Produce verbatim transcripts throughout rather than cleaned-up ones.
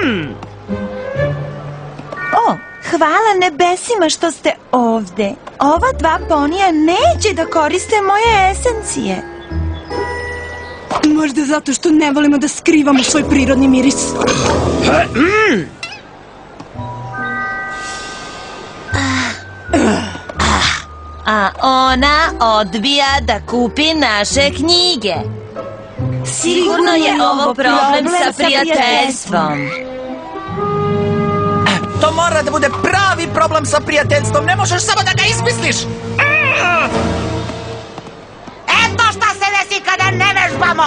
O, hvala nebesima što ste ovde. Ova dva ponija neće da koriste moje esencije. Možda zato što ne volimo da skrivamo svoj prirodni miris. A ona odbija da kupi naše knjige. Sigurno je ovo problem sa prijateljstvom. To mora da bude pravi problem sa prijateljstvom. Ne možeš samo da ga izmisliš. Eto šta se desi kada ne vežbamo.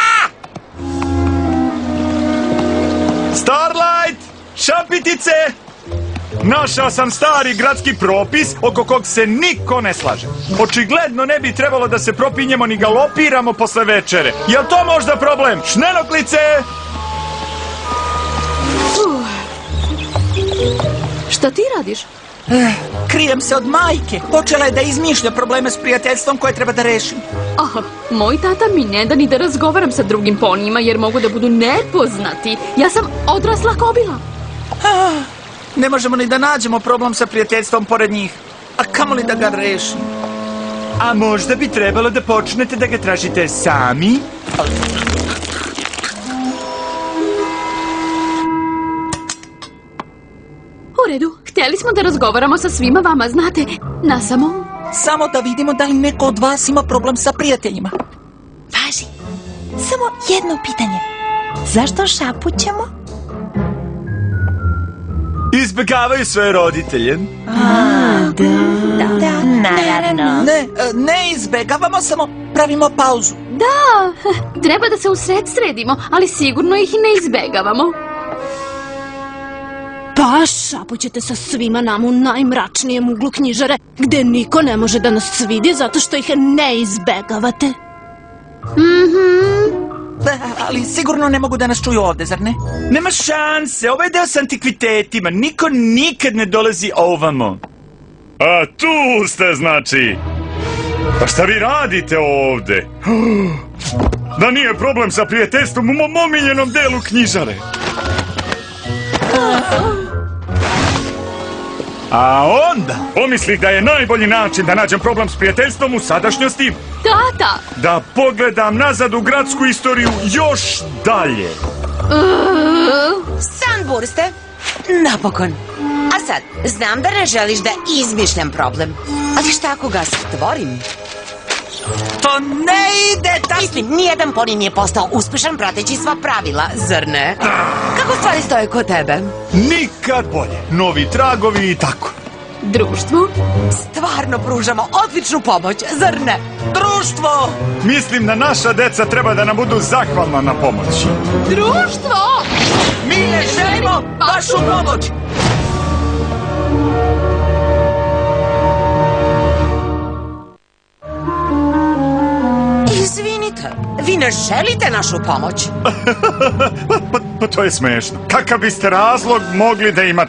Starlight! Šapitice! Našao sam stari gradski propis oko kog se niko ne slaže. Očigledno ne bi trebalo da se propinjemo ni galopiramo posle večere. Jel to možda problem? Šnenoklice! Šta ti radiš? Krijem se od majke. Počela je da izmišlja probleme s prijateljstvom koje treba da rešim. Aha, moj tata mi ne da ni da razgovaram sa drugim ponijima jer mogu da budu nepoznati. Ja sam odrasla kobila. Ne možemo ni da nađemo problem sa prijateljstvom pored njih. A kamo li da ga rešim? A možda bi trebalo da počnete da ga tražite sami? U redu, htjeli smo da razgovaramo sa svima vama, znate, nasamo. Samo da vidimo da li neko od vas ima problem sa prijateljima. Važi, samo jedno pitanje. Zašto šapućemo? Izbegavaju svoje roditelje. A, da, da, naravno. Ne, ne izbegavamo, samo pravimo pauzu. Da, treba da se usred sredimo, ali sigurno ih ne izbegavamo. Pa šapućete sa svima nama u najmračnijem uglu knjižare, gde niko ne može da nas vidi zato što ih ne izbegavate. Mhm. Ali sigurno ne mogu da nas čuju ovde, zar ne? Nema šanse, ovo je deo s antikvitetima. Niko nikad ne dolazi ovamo. A tu ste, znači. Pa šta vi radite ovde? Da nije problem sa prijateljstvom u mom omiljenom delu knjižare. A onda pomislih da je najbolji način da nađem problem s prijateljstvom u sadašnjosti Tata! da pogledam nazad u gradsku istoriju još dalje. Sunburste, napokon. A sad, znam da ne želiš da izmišljam problem, ali šta ako ga stvorim? To ne ide tako. Mislim, nijedan poni nije postao uspešan prateći sva pravila, zar ne? Kako stvari stoje kod tebe? Nikad bolje. Novi tragovi i tako. Društvo? Stvarno pružamo odličnu pomoć, zar ne? Društvo! Mislim da naša deca treba da nam budu zahvalna na pomoći. Društvo! Mi ne želimo vašu pomoć! Izvinite, vi ne želite našu pomoć? pa, pa, pa to je smešno. Kakav biste razlog mogli da imate?